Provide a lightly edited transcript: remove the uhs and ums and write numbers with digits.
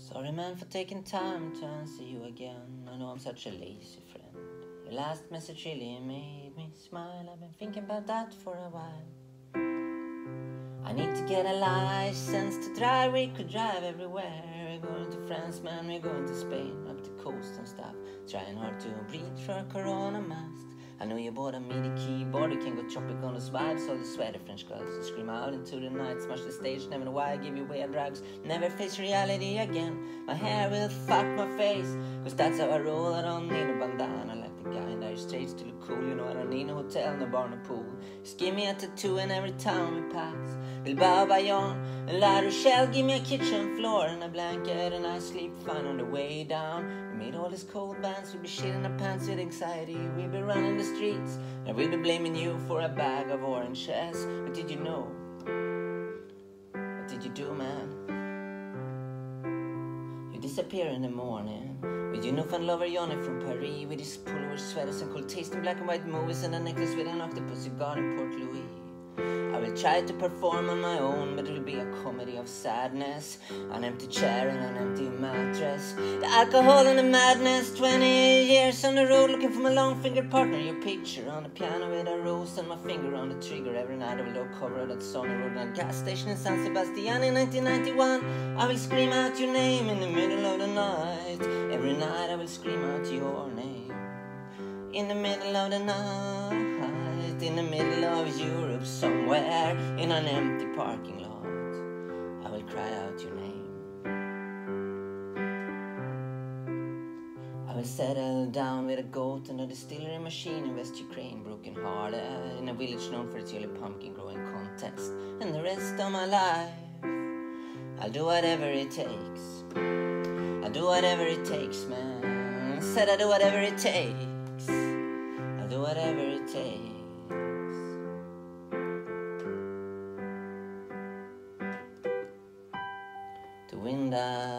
Sorry man for taking time to answer you again. I know I'm such a lazy friend. Your last message really made me smile. I've been thinking about that for a while. I need to get a license to drive. We could drive everywhere. We're going to France, man, we're going to Spain, up the coast and stuff. Trying hard to breathe through a corona mask. I know you bought a MIDI keyboard. You can go chopping on those vibes. All the sweaty French girls who scream out into the night. Smash the stage, never know why I give you weird drugs. Never face reality again. My hair will fuck my face, cause that's how I roll. I don't need a bandana like the guy in Dire Straits to look cool. You know I don't need a hotel, no bar, no pool. Just give me a tattoo in every town we pass. Bilbao, Bayonne, and La Rochelle. Give me a kitchen floor and a blanket, and I sleep fine on the way down. We made all these cold bands. We be shitting our pants with anxiety. We be running the streets, and we be blaming you for a bag of oranges. But did you know? What did you do, man? You disappear in the morning with your newfound lover Johnny from Paris, with his pullover sweaters and cold taste in black and white movies, and a necklace with an octopus cigar in Port Louis. I will try to perform on my own, but it will be a comedy of sadness. An empty chair and an empty mattress. The alcohol and the madness. 20 years on the road looking for my long-fingered partner. Your picture on the piano with a rose and my finger on the trigger. Every night I will look cover that sunny road on a gas station in San Sebastian in 1991. I will scream out your name in the middle of the night. Every night I will scream out your name in the middle of the night. In the middle of Europe somewhere, in an empty parking lot, I will cry out your name. I will settle down with a goat and a distillery machine in West Ukraine, broken hearted, in a village known for its yearly pumpkin growing contest. And the rest of my life, I'll do whatever it takes. I'll do whatever it takes, man. I said I'll do whatever it takes. I'll do whatever it takes. To win that